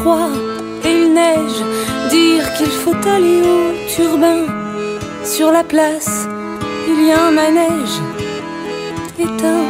froid et il neige, dire qu'il faut aller au Turbin. Sur la place, il y a un manège éteint.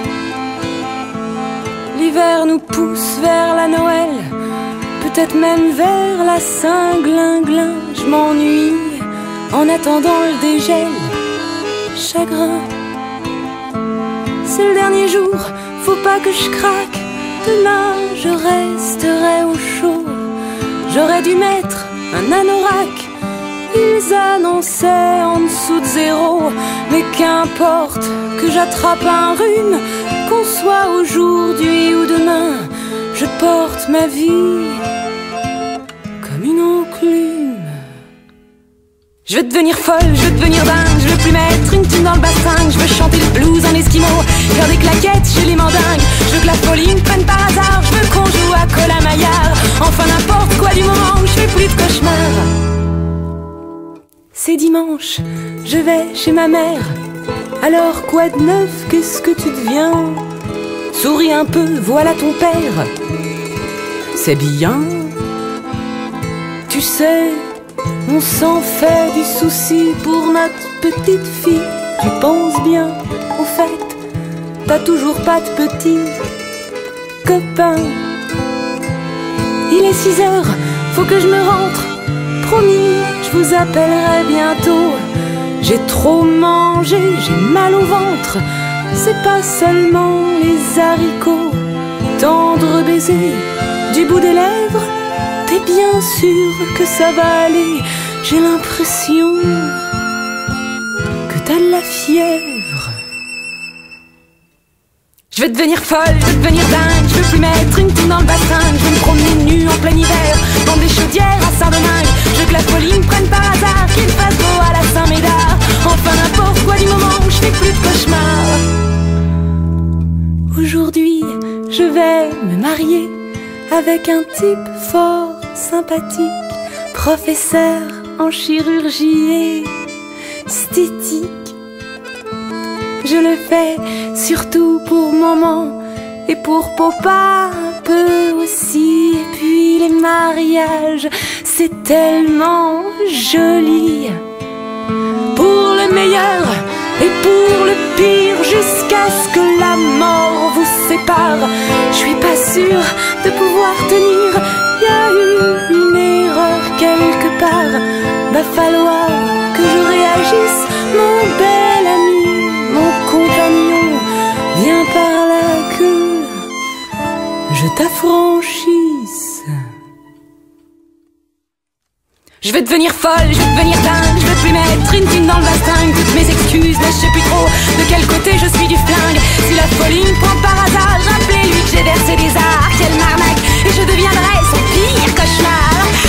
L'hiver nous pousse vers la Noël, peut-être même vers la Saint-Glinglin. Je m'ennuie en attendant le dégel. Chagrin, c'est le dernier jour, faut pas que je craque. Demain je resterai au chaud. J'aurais dû mettre un anorak, ils annonçaient en dessous de 0. Mais qu'importe que j'attrape un rhume, qu'on soit aujourd'hui ou demain, je porte ma vie comme une enclume. Je veux devenir folle, je veux devenir dingue, je veux plus mettre une thune dans le bassin. Je veux chanter le blues en esquimau, faire des claquettes chez les mandingues. Je veux que la folie me prenne par hasard, je veux qu'on joue à Colin-Maillard. Enfin n'importe quoi du moment où je fais plus de cauchemars. C'est dimanche, je vais chez ma mère. Alors quoi de neuf, qu'est-ce que tu deviens? Souris un peu, voilà ton père. C'est bien, tu sais, on s'en fait du souci pour notre petite fille. Tu penses bien, au fait, t'as toujours pas de petit copain. Il est 6 heures, faut que je me rentre. Promis, je vous appellerai bientôt. J'ai trop mangé, j'ai mal au ventre. C'est pas seulement les haricots. Tendre baiser du bout des lèvres, t'es bien sûr que ça va aller. J'ai l'impression que t'as de la fièvre. Je veux devenir folle, je veux devenir dingue, je veux plus mettre une thune dans le bassin. Je veux me promener nue en plein hiver, dans des chaudières à Saint-Domingue. Je veux que la folie me prenne par hasard, qu'il fasse beau à la Saint-Médard. Enfin n'importe quoi du moment où je fais plus de cauchemars. Aujourd'hui, je vais me marier avec un type fort sympathique, professeur en chirurgie esthétique. Je le fais surtout pour maman et pour papa un peu aussi. Et puis les mariages, c'est tellement joli. Pour le meilleur et pour le pire, jusqu'à ce que la mort vous sépare. Je suis pas sûre de pouvoir tenir, y a eu une erreur quelque part. Va falloir que je réagisse, mon bel ami, mon compagnon. Viens par là que je t'affranchisse. Je veux devenir folle, je veux devenir dingue, je veux plus mettre une thune dans le bassin. Toutes mes excuses, mais je sais plus trop de quel côté je suis du flingue. Si la folie me prend par hasard, rappelez-lui que j'ai versé des arts. Quelle arnaque, et je deviendrai son pire cauchemar.